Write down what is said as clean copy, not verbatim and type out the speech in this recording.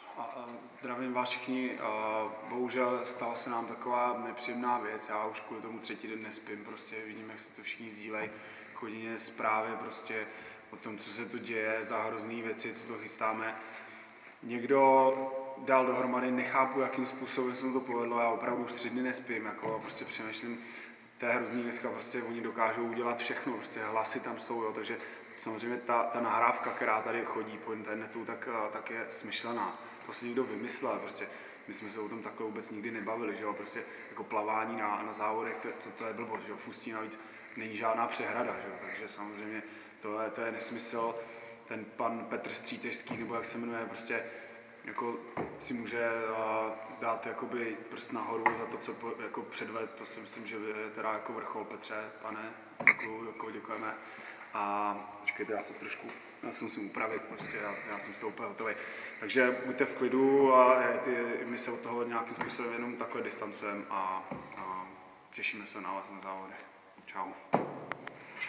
Zdravím vás všichni. Bohužel stala se nám taková nepříjemná věc. Já už kvůli tomu 3. den nespím. Prostě vidím, jak se to všichni sdílejí. Chodí zprávy prostě o tom, co se tu děje, za hrozný věci, co to chystáme. Někdo dal dohromady, nechápu, jakým způsobem se to povedlo. Já opravdu už 3 dny nespím. Jako prostě přemýšlím, to je hrozný dneska, prostě oni dokážou udělat všechno, prostě hlasy tam jsou, jo, takže samozřejmě ta nahrávka, která tady chodí po internetu, tak je smyšlená. To si někdo vymyslel, prostě my jsme se o tom takhle vůbec nikdy nebavili, že jo, prostě jako plavání na závodech, to je blbost, že jo, v Ústí navíc není žádná přehrada, že jo, takže samozřejmě to je nesmysl. Ten pan Petr Střítežský, nebo jak se jmenuje, prostě jako si může dát jakoby prst nahoru za to, co jako předved, to si myslím, že je teda jako vrchol. Petře, pane, děkujeme. A počkejte, já se musím upravit, prostě, já jsem z toho úplně hotový. Takže buďte v klidu a my se od toho nějakým způsobem jenom takhle distancujeme a těšíme se na vás na závodech. Čau.